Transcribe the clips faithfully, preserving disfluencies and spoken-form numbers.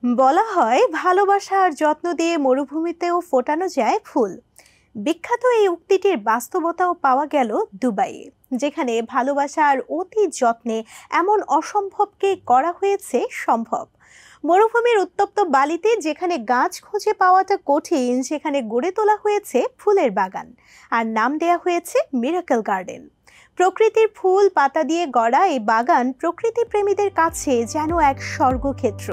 বলা হয় ভালোবাসা আর যত্ন দিয়ে মরুভূমিতেও ফোটানো যায় ফুল। বিখ্যাত এই উক্তিটির বাস্তবতাও পাওয়া গেল দুবাইয়ে, যেখানে ভালোবাসা আর অতি যত্নে এমন অসম্ভবকে করা হয়েছে সম্ভব। মরুভূমির উত্তপ্ত বালিতে যেখানে গাছ খুঁজে পাওয়াটা কঠিন, সেখানে গড়ে তোলা হয়েছে ফুলের বাগান, আর নাম দেয়া হয়েছে মিরাকেল গার্ডেন। প্রকৃতির ফুল পাতা দিয়ে গড়া এই বাগান প্রকৃতি প্রেমীদের কাছে যেন এক স্বর্গক্ষেত্র।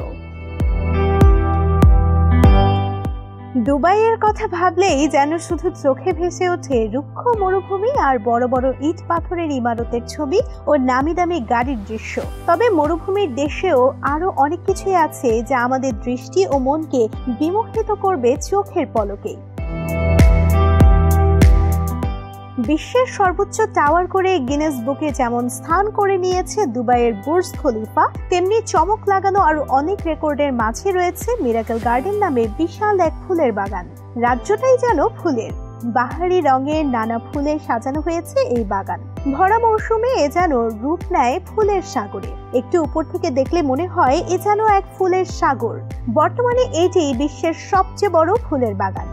দুবাইয়ের কথা ভাবলেই যেন শুধু চোখে ভেসে ওঠে রুক্ষ মরুভূমি আর বড় বড় ইট পাথরের ইমারতের ছবি ও নামি দামি গাড়ির দৃশ্য। তবে মরুভূমির দেশেও আরো অনেক কিছুই আছে যা আমাদের দৃষ্টি ও মনকে বিমোহিত করবে চোখের পলকে। বিশ্বের সর্বোচ্চ টাওয়ার করে গিনেস বুকে যেমন স্থান করে নিয়েছে দুবাইয়ের বুর্জ খলিফা, তেমনি চমক লাগানো আরো অনেক রেকর্ডের মাঝে রয়েছে মিরাকেল গার্ডেন নামে বিশাল এক ফুলের বাগান। রাজ্যটাই যেন ফুলের, বাহারি রঙের নানা ফুলে সাজানো হয়েছে এই বাগান। ভরা মৌসুমে এ যেন রূপ নেয় ফুলের সাগরে। একটু উপর থেকে দেখলে মনে হয় এ যেন এক ফুলের সাগর। বর্তমানে এটি বিশ্বের সবচেয়ে বড় ফুলের বাগান।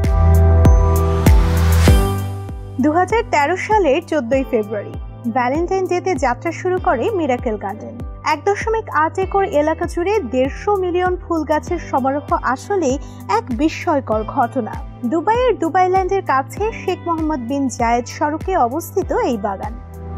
দু হাজার তেরো সালের চোদ্দই ফেব্রুয়ারি ভ্যালেন্টাইন ডেতে যাত্রা শুরু করে মিরাকেল গার্ডেন। এক দশমিক আট একর এলাকা জুড়ে দেড়শো মিলিয়ন ফুল গাছের সমারোহ আসলেই এক বিস্ময়কর ঘটনা। দুবাইয়ের দুবাইল্যান্ডের কাছে শেখ মোহাম্মদ বিন জায়েদ সড়কে অবস্থিত এই বাগান।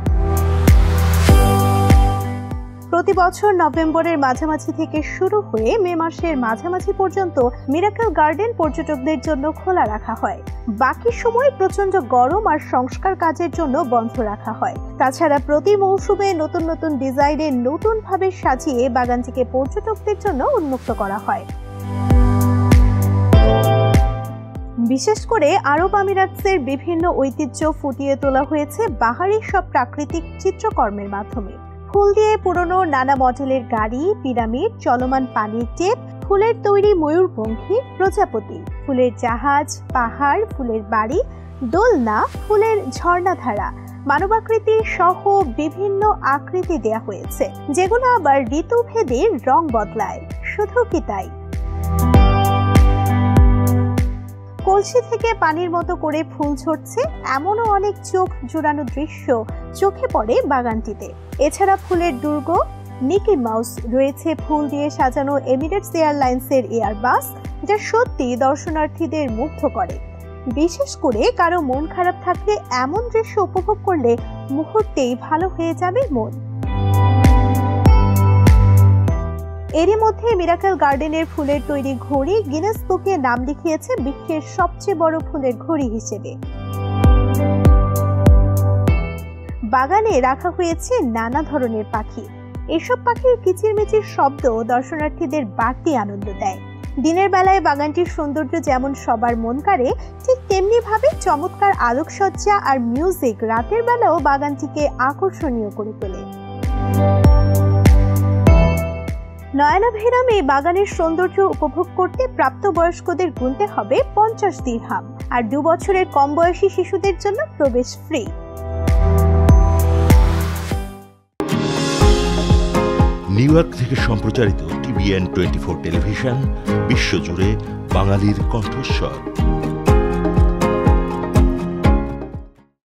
প্রতি বছর নভেম্বরের মাঝামাঝি থেকে শুরু হয়ে মে মাসের মাঝামাঝি পর্যন্ত মিরাকেল গার্ডেন পর্যটকদের জন্য খোলা রাখা হয়। বাকি সময় প্রচন্ড গরম আর সংস্কার কাজের জন্য বন্ধ রাখা হয়। তাছাড়া প্রতি মৌসুমে নতুন নতুন ডিজাইনে নতুন ভাবে সাজিয়ে বাগানটিকে পর্যটকদের জন্য উন্মুক্ত করা হয়। বিশেষ করে আরব আমিরাতের বিভিন্ন ঐতিহ্য ফুটিয়ে তোলা হয়েছে বাহারি সব প্রাকৃতিক চিত্রকর্মের মাধ্যমে। ফুল দিয়ে পুরনো নানা মডেলের গাড়ি, পিরামিড, চলমান পানির টেপ, ফুলের তৈরি ময়ূরপঙ্খী, প্রজাপতি, ফুলের জাহাজ, পাহাড়, ফুলের বাড়ি, দোলনা, ফুলের ঝর্ণাধারা, মানবাকৃতি সহ বিভিন্ন আকৃতি দেয়া হয়েছে, যেগুলো আবার ঋতুভেদে রং বদলায়। শুধু কি তাই, কলসি থেকে পানির মতো করে ফুল ঝরছে এমনও অনেক চোখ জোড়ানো দৃশ্য চোখে পড়ে বাগানটিতে। এছাড়া ফুলের দুর্গ, মিকি মাউস, রয়েছে ফুল দিয়ে সাজানো এমিরেটস এয়ারলাইন্সের এয়ারবাস, যা সত্যি দর্শনার্থীদের মুগ্ধ করে। বিশেষ করে কারো মন খারাপ থাকলে এমন দৃশ্য উপভোগ করলে মুহূর্তেই ভালো হয়ে যাবে মন। এরই মধ্যে মিরাকেল গার্ডেনের ফুলের তৈরি ঘড়ি গিনেস বুকে নাম লিখিয়েছে বিশ্বের সবচেয়ে বড় ফুলের ঘড়ি হিসেবে। বাগানে রাখা হয়েছে নানা ধরনের পাখি। এসব পাখির কিচিরমিচির শব্দ দর্শনার্থীদের বাড়তি আনন্দ দেয়। দিনের বেলায় বাগানটির সৌন্দর্য যেমন সবার মন কাড়ে, ঠিক তেমনি ভাবে চমৎকার আলোকসজ্জা আর মিউজিক রাতের বেলাও বাগানটিকে আকর্ষণীয় করে তোলে। নয়নাভিরাম এই বাগানের সৌন্দর্য উপভোগ করতে প্রাপ্তবয়স্কদের গুনতে হবে পঞ্চাশ দিরহাম, আর দু বছরের কম বয়সী শিশুদের জন্য প্রবেশ ফ্রি। নিউ ইয়র্ক থেকে সম্প্রচারিত টিবিএন টোয়েন্টি ফোর টেলিভিশন, বিশ্বজুড়ে বাঙালির কণ্ঠস্বর।